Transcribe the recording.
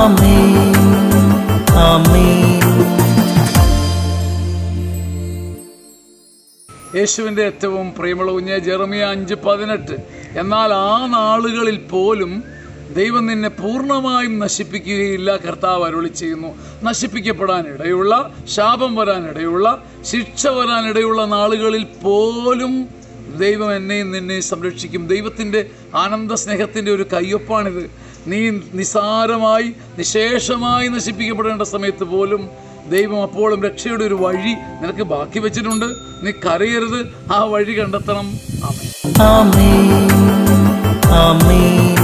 ആമേൻ ആമേൻ. യേശുവിൻ്റെ ഏറ്റവും പ്രിയമുള്ള കുഞ്ഞെ ജെറമിയ 5:18. എന്നാൽ ആ നാളുകളിൽ പോലും ദൈവം നിന്നെ പൂർണ്ണമായും നശിപ്പിക്കുകയില്ല, കർത്താവ് അരുളി ചെയ്യുന്നു. നശിപ്പിക്കപ്പെടാനിടയുള്ള, ശാപം വരാനിടയുള്ള, ശിക്ഷ വരാനിടയുള്ള നാളുകളിൽ പോലും ദൈവം എന്നെയും നിന്നെയും സംരക്ഷിക്കും. ദൈവത്തിൻ്റെ ആനന്ദ സ്നേഹത്തിൻ്റെ ഒരു കയ്യൊപ്പാണിത്. നീ നിസാരമായി നിശേഷമായി നശിപ്പിക്കപ്പെടേണ്ട സമയത്ത് പോലും ദൈവം അപ്പോഴും രക്ഷയുടെ ഒരു വഴി നിനക്ക് ബാക്കി വെച്ചിട്ടുണ്ട്. നീ കരയരുത്, ആ വഴി കണ്ടെത്തണം. ആമേൻ ആമേൻ ആമേൻ.